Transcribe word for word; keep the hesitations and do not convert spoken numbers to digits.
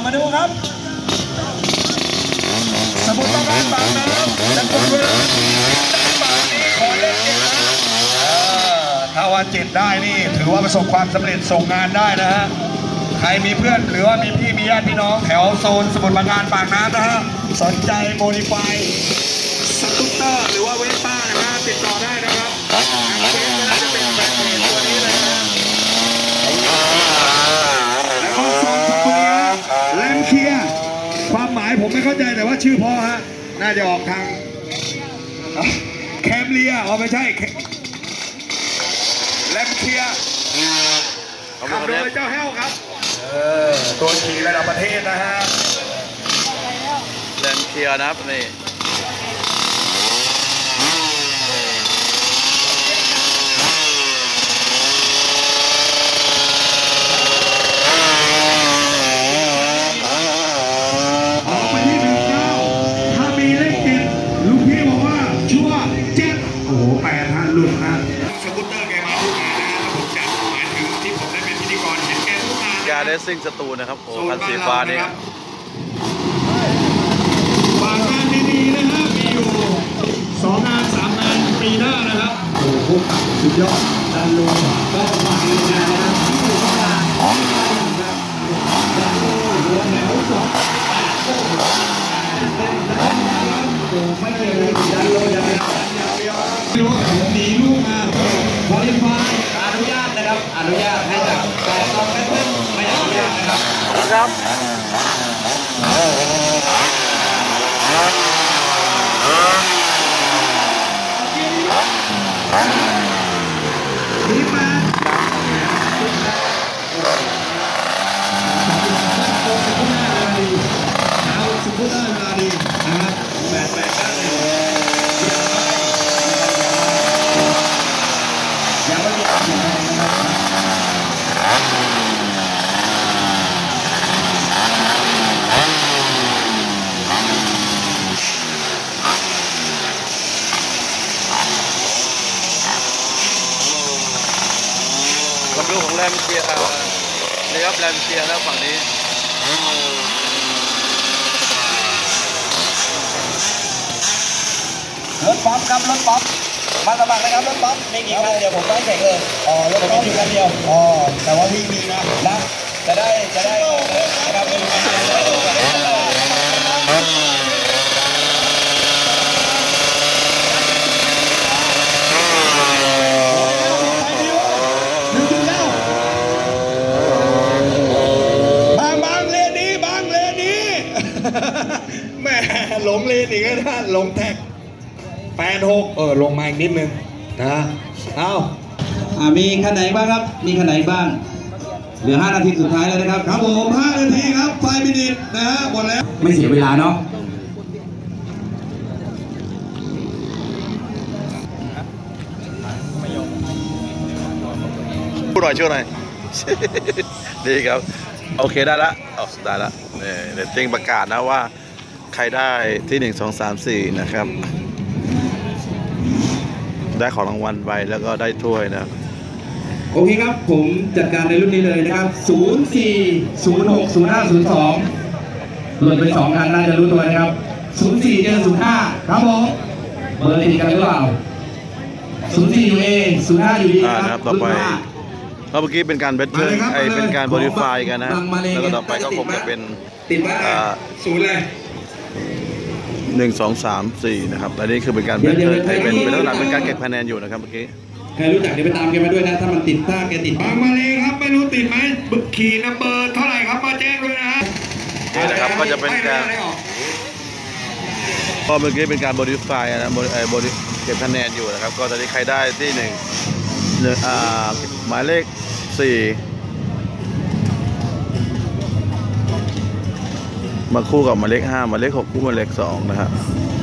มาดูครับสมุทรปราการบางน้ำนักบุญเวลาบางนี้ขอเล่นเจ็ดนะถ้าว่าเจ็ดได้นี่ถือว่าประสบความสำเร็จส่งงานได้นะฮะใครมีเพื่อนหรือว่ามีพี่มีญาติพี่น้องแถวโซนสมุทรปราการปากน้ำนะฮะสนใจโมดิฟายสกูตเตอร์หรือว่าเวสป้านะฮะติดต่อได้นะครับทางเฟซก็จะเป็นแบรนด์ตัวนี้เลยนะแล้วก็สองตัวนี้แลมเคียความหมายผมไม่เข้าใจแต่ว่าชื่อพ่อฮะน่าจะออกทางแคมเลียอ๋อไม่ใช่แลมเคียขับโดยเจ้าแห้วครับเออตัวขี่ระดับประเทศนะฮะแลมเคียนะครับนี่รุ่นนะสกูตเตอร์แกมาทุกงานนะผมจะหมายถึงที่ผมได้เป็นพิธีกรเห็นแกทุกงานการเลสซิ่งสตูนะครับโอ้คันสีฟ้านี่ฝากงานดีๆนะฮะมีอยู่สองงานสามงานปีหน้านะครับโอ้โหสุดยอดดันลงก็ฝากงานนะครับที่อยู่ข้างหลังดันลงหัวแถวสองไม่เคยดันลงอย่างเดียวดูผมหนีลูกมาบริฟายอนุญาตนะครับอนุญาตให้จับแต่ต้องไม่ไม่อนุญาตนะครับครับดีมากเอาสกุตเตอร์เวลาดีนะครับแปดแปดกันเลยยังไม่มีอะไรนะครับกับลูกของแรมเชียร์นี่ครับแรมเชียร์แล้วฝั่งนี้รถป๊อปครับรถป๊อปมาสมัครนะครับรถป๊อปมีกี่คันเดี๋ยวผมไปแข่งเลยอ๋อรถป๊อปอยู่คันเดียวอ๋อแต่ว่าพี่มีนะนะจะได้จะได้นะครับเป็นคันเดียวบางบางเลนนี้บางเลนนี้แม่หลงเลนอีกแล้วนะหลงแท็กแปดหกเออลงมาอีกนิดนึงนะเอาอ่ามีคันไหนบ้างครับมีคันไหนบ้างเหลือห้านาทีสุดท้ายแล้วนะครับครับผมห้านาทีครับไฟมินิทนะฮะหมดแล้วไม่เสียเวลาเนาะพูดหน่อยช่วยหน่อยดีครับโอเคได้ละออกได้ละเนี่ยเดี๋ยวเต็งประกาศนะว่าใครได้ที่หนึ่งสองสามสี่นะครับได้ของรางวัลไปแล้วก็ได้ถ้วยนะโอเคครับผมจัดการในรุ่นนี้เลยนะครับศูนย์สี่ ศูนย์หก ศูนย์ห้า ศูนย์สองหล่นไปสองคันน่าจะรู้ตัวนะครับศูนย์สี่เจอศูนย์ห้าครับผมเบอร์ติดกันหรือเปล่าศูนย์สี่อยู่เอศูนย์ห้าอยู่ดีครับต่อไปเมื่อกี้เป็นการเบสเทิร์นไอเป็นการบริไฟกันนะแล้วก็ต่อไปก็คงจะเป็นติดมาศูนย์เลยหนึ่งสองสามสี่นะครับอันนี้คือเป็นการเป็นเป็นเป็นลักษณะเป็นการเก็บคะแนนอยู่นะครับเมื่อกี้ใครรู้จักเดี๋ยวไปตามแกมาด้วยนะถ้ามันติดถ้าแกติดบางมาเลยครับไม่รู้ติดไหมบึกขี่นัมเบอร์เท่าไหร่ครับมาแจ้งด้วยนะนี่นะครับก็จะเป็นการพอเมื่อกี้เป็นการบริไฟนะบริเก็บคะแนนอยู่นะครับก็ตอนนี้ใครได้ที่หนึ่งหมายเลขสี่มาคู่กับหมายเลขห้าหมายเลขหกคู่หมายเลขสองนะครับ